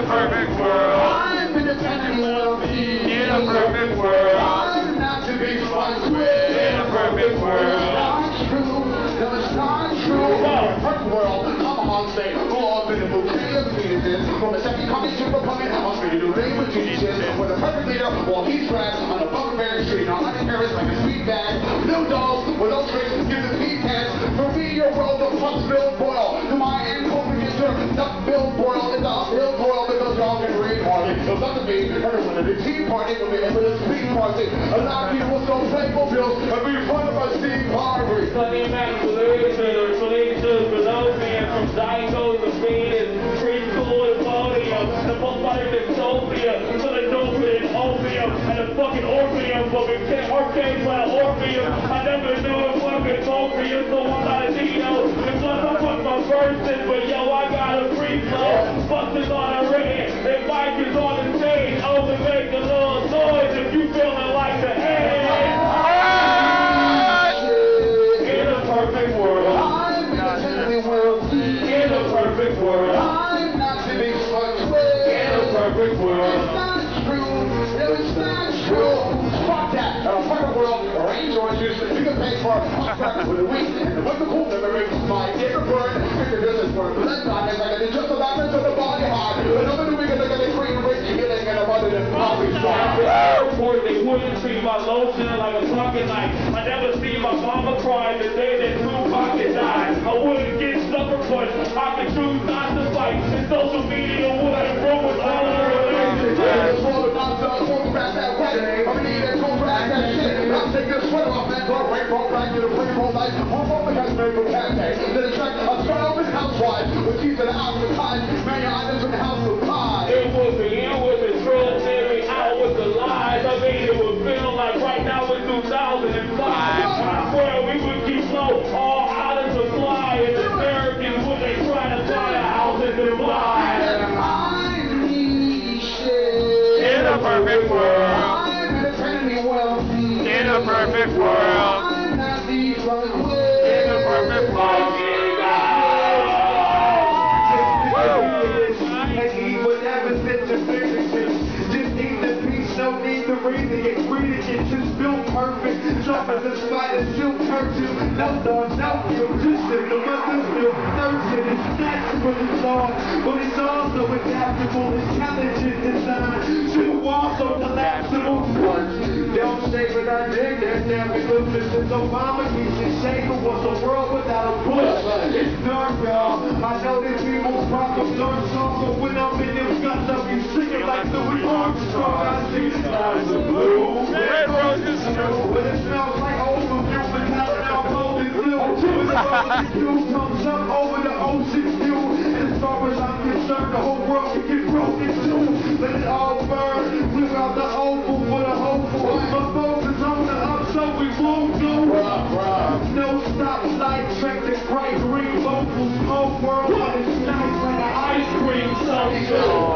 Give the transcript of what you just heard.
perfect world. I'm independent wealthy. In a perfect world. I'm not to be fucked with. In a perfect world. It's not true. No, it's not true. Perfect world. Come on, say, go off in the bouquet of penises. From a second coming to the coming house, ready to reign with Jesus. With a perfect leader, while he's trapped on a Buckleberry Street. Now, under Paris like a sweet bag. No dolls, with no tricks, give the pea pants. For me, your world, the pups Bill Boyle. To my end, duck Bill Boyle is the uphill boil because y'all can read hardly. It was up to me, everyone at the tea party will be able to speak party. A lot of people so thankful bills and be fun by Steve Harvey. Sunny Mac relations below me and from Zygo to Phoenix, preschool and podium, the most life dystopia, to the dope and opium, and the fucking orpheum, but we can't arcade while orpheum. I never knew it fucking opium, so I'm not a Dino. And plus I fucked my person, but yo, I got a free flow. Busters on a ring, and Mike is on the stage. Oh, to make a little noise if you feeling like the head. In a perfect world. I'm independently wealthy. In a perfect world. I'm not to be fucked with. In a perfect world. It's not true. No, it's not true. Fuck that. In a perfect world, range orange juice, you can pay for a contract with a week. And what's the cool memory? My favorite bird, picture this is for blood diamonds. I can just about into the body hard. Another week, they're going to cream rich healing and about it in coffee shop. They wouldn't treat my lotion like a pocket knife. I never see my mama cry the day that Tupac died. I wouldn't get sucker punched. I could choose not to fight. And social media would have broken all the relations. It's all about the photograph that way. I'm gonna need that photograph that shit. I'm taking a sweater off, man. Go right, roll back to the free roll life. One moment has made for cafe. Then it's like a start open housewife. With cheese and out of the time. Man, your items in the house of pie. It was the end with the extraordinary, out with the lies. I mean, it would feel like right now it's 2005. I swear we would keep low, all out of supply. And the Americans would they try to buy a house in Dubai. In a perfect world. I'm independently wealthy. In a perfect world. I'm not the fucked with. In a perfect world. And eat whatever's at your fingertips. Just eat the piece, no need to read the ingredients. Just built perfect. Sharp as a spider, silk curtain. No thought, no feel. Just in the mother's milk. Thursday, it's naturally long, but it's also adaptable, intelligent design. Two walls on collapsible punch. Don't say what I did, that's now because Mrs. Obama keeps it safe. It was a world without a push. It's dark, y'all. I know that people's problems aren't solved, but when I'm in them guts, I'll be singing like Louis Armstrong. I see skies of blue, Red roses too. but it smells like overview, but now I'm golden blue. When the golden dew comes up over the ocean view, as far as I'm concerned, the whole world can get broken too. Let it all burn, clear out the oval for the hopeful. My focus on the up, so we won't go. No stoplight, track the bright green vocals, whole world on its nice like an ice cream social.